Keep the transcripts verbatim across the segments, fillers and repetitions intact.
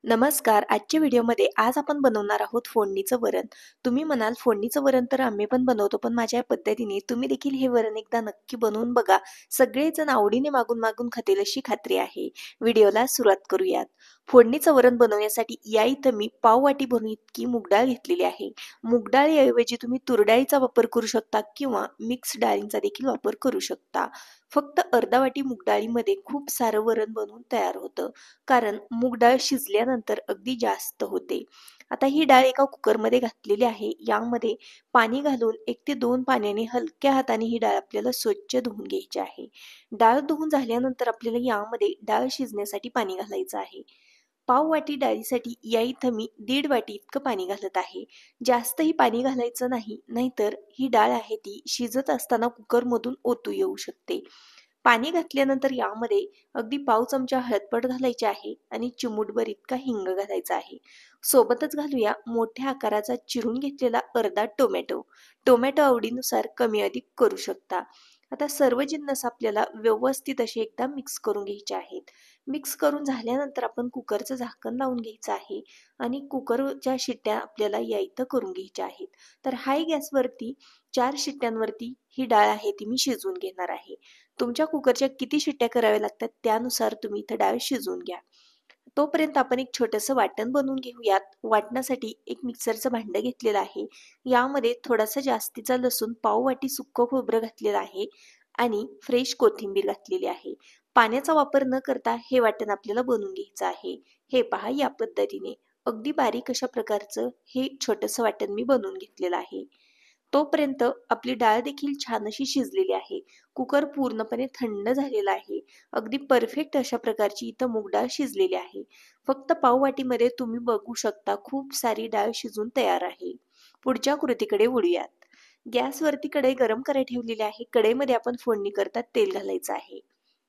नमस्कार. आजच्या व्हिडिओमध्ये आज आपण बनवणार आहोत फोडणीचं वरण. तुम्ही म्हणाल फोडणीचं वरण तर आम्ही पण बनवतो, पण माझ्या पद्धतीने तुम्ही देखील हे वरण एकदा नक्की बनवून बघा. सगळेजण आवडीने मागून मागून खातील अशी खात्री आहे. व्हिडिओला सुरुवात करूयात. फोडणीचं वरण बनवण्यासाठी या इथं मी पाव वाटी भरून इतकी मूग डाळ घेतलेली आहे. मूग डाळीऐवजी तुम्ही तूर डाळीचा वापर करू शकता किंवा मिक्स डाळींचा देखील वापर करू शकता. फक्त अर्धा वाटी मूग डाळीमध्ये खूप सारं वरण बनवून तयार होतं. कारण मूग डाळ शिजल्यानंतर अगदी जास्त होते. आता ही डाळ एका कुकरमध्ये घातलेली आहे. यामध्ये पाणी घालून एक ते दोन पाण्याने हलक्या हाताने ही डाळ आपल्याला स्वच्छ धुवून घ्यायची आहे. डाळ धुवून झाल्यानंतर आपल्याला यामध्ये डाळ शिजण्यासाठी पाणी घालायचं आहे. पाव वाटी डाळीसाठी या इथं मी दीड वाटी इतकं पाणी घालत आहे. जास्तही पाणी घालायचं नाही, नाहीतर ही डाळ आहे ती शिजत असताना कुकरमधून ओतू येऊ शकते. पाणी घातल्यानंतर यामध्ये अगदी पाव चमचा हळदपूड घालायची आहे आणि चिमूटभर इतका हिंग घालायचा आहे. सोबतच घालूया मोठ्या आकाराचा चिरून घेतलेला अर्धा टोमॅटो. टोमॅटो आवडीनुसार कमी अधिक करू शकता. आता सर्व जिन्नस आपल्याला व्यवस्थित असे एकदा मिक्स करून घ्यायचे आहेत. मिक्स करून झाल्यानंतर आपण कुकरचं झाकण लावून घ्यायचं आहे आणि कुकरच्या शिट्ट्या आपल्याला या इथं करून घ्यायच्या आहेत. तर हाय गॅसवरती चार शिट्ट्यांवरती ही डाळ आहे ती मी शिजवून घेणार आहे. तुमच्या कुकरच्या किती शिट्ट्या कराव्या लागतात त्यानुसार तुम्ही इथं डाळ शिजवून घ्या. तोपर्यंत आपण एक छोटंसं वाटण बनवून घेऊयात. वाटणासाठी एक मिक्सरचं भांडं घेतलेलं आहे. यामध्ये थोडासा जास्तीचा लसूण पाव वाटी सुक्कं खोबरं घातलेलं आहे आणि फ्रेश कोथिंबीर घातलेली आहे. पाण्याचा वापर न करता हे वाटण आपल्याला बनवून घ्यायचं आहे. हे पहा या पद्धतीने अगदी बारीक अशा प्रकारचं हे छोटंसं वाटण मी बनवून घेतलेलं आहे. तोपर्यंत आपली डाळ देखील छान अशी शिजलेली आहे. कुकर पूर्णपणे थंड झालेला आहे. अगदी परफेक्ट अशा प्रकारची इथं मूग डाळ शिजलेली आहे. फक्त पाव वाटीमध्ये तुम्ही बघू शकता खूप सारी डाळ शिजून तयार आहे. पुढच्या कृतीकडे वळूयात. गॅसवरती कढई गरम करायला ठेवलेली आहे. कढईमध्ये आपण फोडणी करता तेल घालायचं आहे.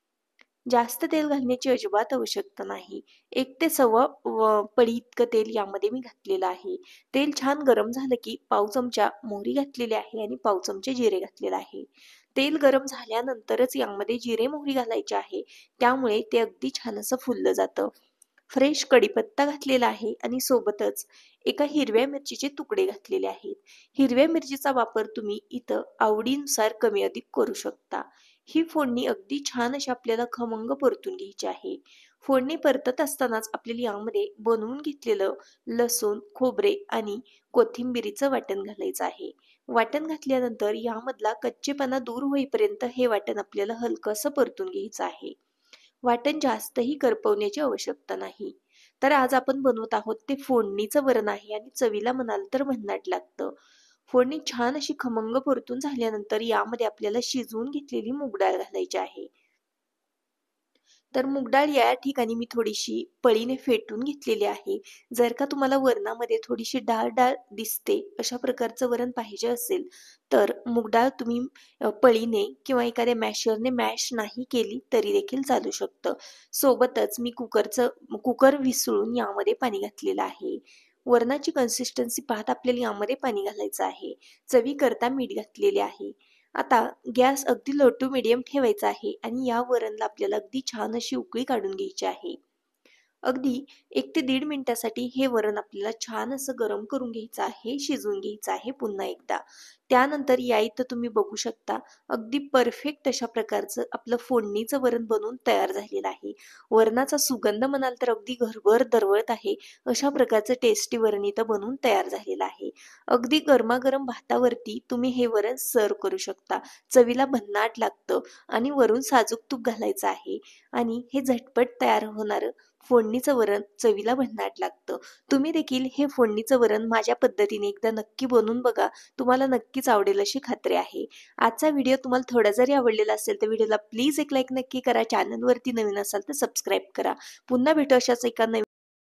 जास्त तेल घालण्याची अजिबात आवश्यकता नाही. एक ते सव्वा व पळी इतकं तेल यामध्ये मी घातलेलं आहे. तेल छान गरम झालं की पाव चमचा मोहरी घातलेली आहे आणि पाव चमचे जिरे घातलेलं आहे. तेल गरम झाल्यानंतरच यामध्ये जिरे मोहरी घालायचे आहे. त्यामुळे ते अगदी छान असं फुललं जातं. फ्रेश कढीपत्ता घातलेला आहे आणि सोबतच एका हिरव्या मिरचीचे तुकडे घातलेले आहेत. हिरव्या मिरचीचा वापर तुम्ही इथं आवडीनुसार कमी अधिक करू शकता. ही फोडणी अगदी छान अशी आपल्याला खमंग परतून घ्यायची आहे. फोडणी परतत असतानाच आपल्याला यामध्ये बनवून घेतलेलं लसूण, खोबरे आणि कोथिंबिरीचं वाटण घालायचं आहे. वाटण घातल्यानंतर यामधला कच्चेपणा दूर होईपर्यंत हे वाटण आपल्याला हलकंसं परतून घ्यायचं आहे. वाटण जास्तही करपवण्याची आवश्यकता नाही. तर आज आपण बनवत आहोत ते फोडणीचं वरण आहे आणि चवीला म्हणाल तर भन्नाट लागतं. फोडणी छान अशी खमंग परतून झाल्यानंतर यामध्ये आपल्याला शिजवून घेतलेली मूग डाळ घालायची आहे. तर मूग डाळ या ठिकाणी मी थोडीशी पळीने फेटून घेतलेली आहे. जर का तुम्हाला वरणामध्ये थोडीशी डाळ-डाळ दिसते अशा प्रकारचं वरण पाहिजे असेल, तर मूग डाळ तुम्ही अ, पळीने किंवा एखाद्या मॅशरने मॅश नाही केली तरी देखील चालू शकतं. सोबतच मी कुकरचं कुकर विसळून यामध्ये पाणी घातलेलं आहे. वरणाची कन्सिस्टन्सी पाहत आपल्याला यामध्ये पाणी घालायचं आहे. चवीकरता मीठ घातलेले आहे. आता गॅस अगदी लो टू मीडियम ठेवायचा आहे आणि या वरणला आपल्याला अगदी छान अशी उकळी काढून घ्यायची आहे. अगदी एक ते दीड मिनिटासाठी हे वरण आपल्याला छान असं गरम करून घ्यायचं आहे, शिजवून घ्यायचं आहे पुन्हा एकदा. त्यानंतर या इथं तुम्ही बघू शकता अगदी परफेक्ट अशा प्रकारचं आपलं फोडणीचं वरण बनवून तयार झालेलं आहे. वरणाचा सुगंध म्हणाल तर अगदी घरभर दरवळत आहे. अशा प्रकारचं टेस्टी वरण इथं बनवून तयार झालेलं आहे. अगदी गरमागरम भातावरती तुम्ही हे वरण सर्व्ह करू शकता. चवीला भन्नाट लागतं आणि वरून साजूक तूप घालायचं आहे आणि हे झटपट तयार होणारं फोडणीचं वरण चवीला भन्नाट लागतं. तुम्ही देखील हे फोडणीचं वरण माझ्या पद्धतीने एकदा नक्की बनवून बघा. तुम्हाला नक्कीच आवडेल अशी खात्री आहे. आजचा व्हिडिओ तुम्हाला थोडा जरी आवडलेला असेल तर व्हिडिओला प्लीज एक लाईक नक्की करा. चॅनलवरती नवीन असाल तर सबस्क्राईब करा. पुन्हा भेटू अशाच एका नवीन